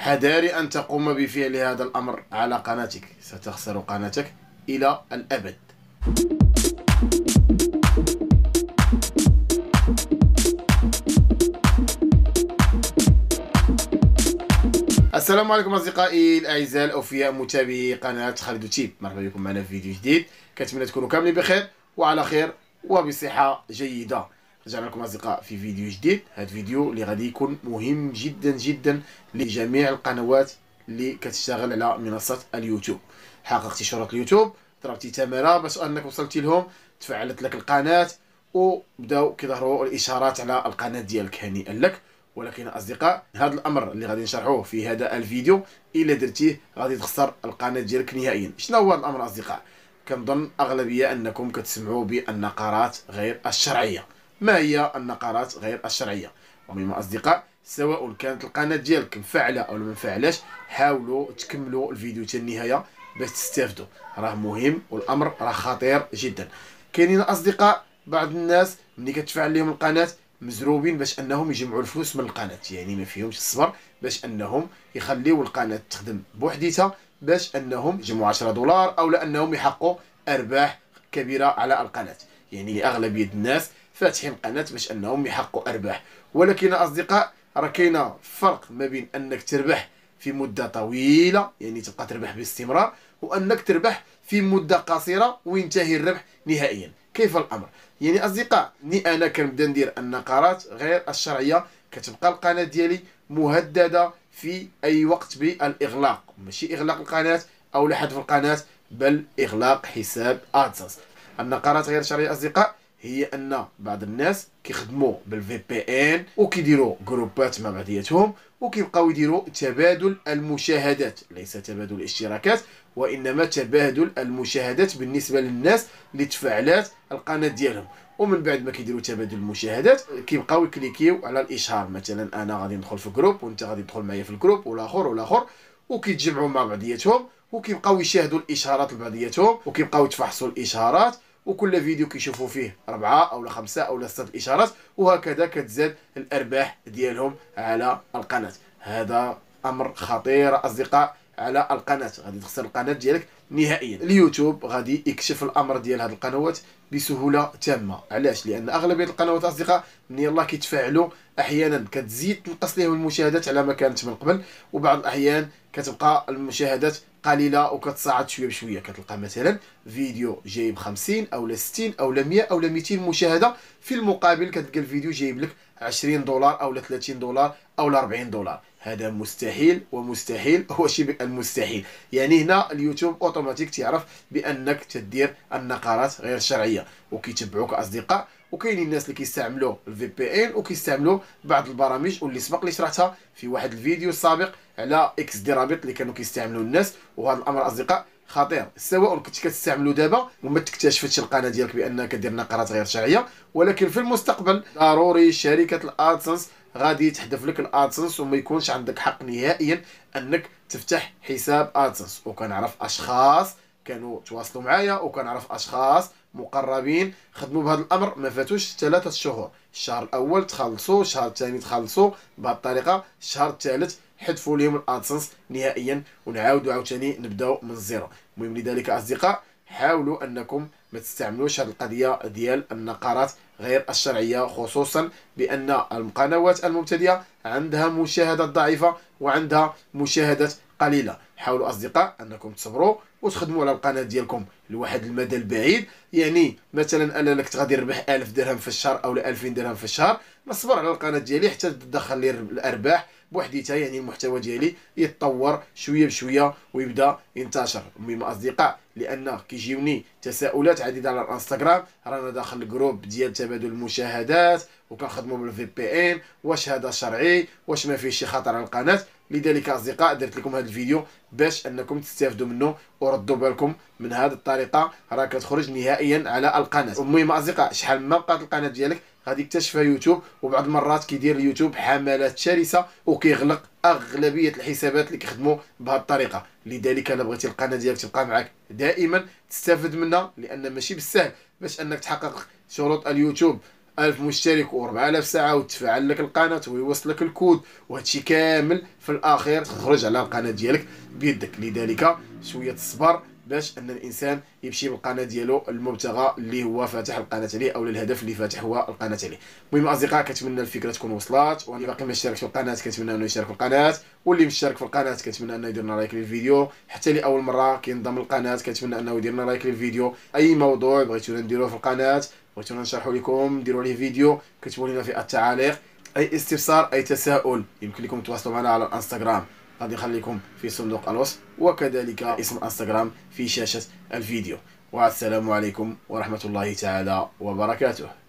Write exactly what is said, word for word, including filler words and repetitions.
حذاري أن تقوم بفعل هذا الأمر على قناتك، ستخسر قناتك إلى الأبد. السلام عليكم أصدقائي الأعزاء الأوفياء متابعي قناة خالد تيب، مرحبا بكم معنا في فيديو جديد. كنتمنى تكونوا كاملين بخير وعلى خير وبصحة جيدة. رجعنا لكم أصدقاء في فيديو جديد. هذا الفيديو اللي غادي يكون مهم جدا جدا لجميع القنوات اللي كتشتغل على منصة اليوتيوب. حققتي شروط اليوتيوب، ضربتي تمارة باش انك وصلتي لهم، تفعلت لك القناة وبداو كيظهروا الاشارات على القناة ديالك، هنيئا لك. ولكن اصدقاء، هذا الامر اللي غادي نشرحوه في هذا الفيديو الا درتيه غادي تخسر القناة ديالك نهائيا. شنو هو هذا الامر اصدقاء؟ كنظن اغلبيه انكم كتسمعوا بالنقرات غير الشرعيه. ما هي النقرات غير الشرعيه؟ المهم اصدقاء، سواء كانت القناه ديالك مفعله او ما مفعلاش، حاولوا تكملوا الفيديو حتى النهايه باش تستافدوا، راه مهم والامر راه خطير جدا. كاينين اصدقاء بعض الناس ملي كتفعل لهم القناه مزروبين باش انهم يجمعوا الفلوس من القناه، يعني ما فيهمش الصبر باش انهم يخليوا القناه تخدم بوحديتها باش انهم يجمعوا عشرة دولار او لانهم يحققوا ارباح كبيره على القناه. يعني اغلبيه الناس فاتحين القناه باش انهم يحققوا ارباح، ولكن اصدقاء راه كاينه فرق ما بين انك تربح في مده طويله، يعني تبقى تربح باستمرار، وانك تربح في مده قصيره وينتهي الربح نهائيا. كيف الامر؟ يعني اصدقاء، ني انا كنبدا ندير النقرات غير الشرعيه، كتبقى القناه ديالي مهدده في اي وقت بالاغلاق، ماشي اغلاق القناه او حذف القناه، بل اغلاق حساب ادسنس. النقرات غير الشرعيه اصدقاء هي ان بعض الناس كيخدموا بالفي بي ان وكيديروا جروبات مع بعضياتهم وكيبقاو يديروا تبادل المشاهدات، ليس تبادل الاشتراكات وانما تبادل المشاهدات بالنسبه للناس اللي تفعلات القناه ديالهم. ومن بعد ما كيديروا تبادل المشاهدات كيبقاو يكليكيو على الاشهار، مثلا انا غادي ندخل في جروب وانت غادي تدخل معايا في الجروب والاخر والاخر، وكيتجمعوا مع بعضياتهم وكيبقاو يشاهدوا الاشهارات لبعضياتهم وكيبقاو يتفحصوا الاشهارات، وكل فيديو كيشوفوا فيه أربعة أو خمسة أو ستة الإشارات، وهكذا كتزاد الأرباح ديالهم على القناة. هذا أمر خطير أصدقاء على القناة، غادي تخسر القناة ديالك نهائيا. اليوتيوب غادي يكشف الأمر ديال هذه القنوات بسهولة تامة. علاش؟ لأن أغلبية القنوات أصدقاء من يلاه كيتفاعلوا أحيانا كتزيد تنقص لهم المشاهدات على ما كانت من قبل، وبعض الأحيان كتبقى المشاهدات قليله وكتصاعد شويه بشويه. كتلقى مثلا فيديو جايب خمسين او ستين او مية او مئتين مشاهده، في المقابل كتلقى الفيديو جايب لك عشرين دولار او ثلاثين دولار او أربعين دولار. هذا مستحيل ومستحيل هو شبه المستحيل. يعني هنا اليوتيوب اوتوماتيك تعرف بانك تدير النقرات غير الشرعيه وكيتبعوك اصدقاء. وكاينين الناس اللي كيستعملوا الفي بي ان وكيستعملوا بعض البرامج واللي سبق اللي شرحتها في واحد الفيديو السابق على اكس دي رابط اللي كانوا كيستعملوا الناس. وهذا الامر اصدقاء خطير، سواء كنت كتستعملوا دابا وما تكتشفتش القناه ديالك بانك كدير نقرات غير شرعيه، ولكن في المستقبل ضروري شركه الادسنس غادي تحذف لك الادسنس وما يكونش عندك حق نهائيا انك تفتح حساب ادسنس. وكنعرف اشخاص كانوا تواصلوا معايا وكنعرف اشخاص مقربين خدموا بهذا الامر ما فاتوش ثلاثه شهور. الشهر الاول تخلصوا، الشهر الثاني تخلصوا، بهذه الطريقه الشهر الثالث حذفوا لهم الادسنس نهائيا ونعاودوا عاوتاني نبداو من الزيرو. المهم لذلك اصدقاء، حاولوا انكم ما تستعملوش هذه القضيه ديال النقرات غير الشرعيه، خصوصا بان القنوات المبتدئه عندها مشاهدات ضعيفه وعندها مشاهدات قليله. حاولوا اصدقاء انكم تصبروا وتخدموا على القناه ديالكم لواحد المدى البعيد. يعني مثلا انا لك غادي نربح ألف درهم في الشهر او ألفين درهم في الشهر، نصبر على القناه ديالي حتى تدخل لي الارباح بوحديتها، يعني المحتوى ديالي يتطور شويه بشويه ويبدا ينتشر. المهم اصدقاء، لان كيجيوني تساؤلات عديده على الانستغرام، رانا داخل الجروب ديال تبادل المشاهدات وكنخدموا بالفي بي ان، واش هذا شرعي؟ واش ما فيش شي خطر على القناه؟ لذلك اصدقاء درت لكم هذا الفيديو باش انكم تستافدوا منه وردوا بالكم من هذه الطريقه راه كتخرج نهائيا على القناه. المهم اصدقاء، شحال ما بقات القناه ديالك غادي يكتشفها يوتيوب، وبعض المرات كيدير اليوتيوب حملات شرسه وكيغلق اغلبيه الحسابات اللي كيخدموا بهذه الطريقه. لذلك الا بغيتي القناه ديالك تبقى معك دائما تستافد منها، لان ماشي بالسهل باش انك تحقق شروط اليوتيوب ألف مشترك وأربعة آلاف ساعه وتفعل لك القناه ويوصل لك الكود، وهادشي كامل في الاخير تخرج على القناه ديالك بيدك. لذلك شويه الصبر باش ان الانسان يمشي بالقناه ديالو المبتغى اللي هو فاتح القناه عليه، او الهدف اللي فاتح هو القناه عليه. المهم اصدقاء، كنتمنى الفكره تكون وصلات، واللي باقي ما اشتركش في القناه كنتمنى انه يشترك في القناه، واللي مشترك في القناه كنتمنى انه يدير لنا لايك للفيديو، حتى اللي اول مره كينضم للقناه كنتمنى انه يدير لنا لايك للفيديو. اي موضوع بغيتونا نديروه في القناه، بغيتونا نشرحوا لكم، ديروا عليه فيديو، كتبوا لنا في التعاليق. اي استفسار اي تساؤل يمكن لكم تواصلوا معنا على الانستغرام، غادي نخليكم في صندوق الوصف، وكذلك اسم الانستغرام في شاشة الفيديو. والسلام عليكم ورحمة الله تعالى وبركاته.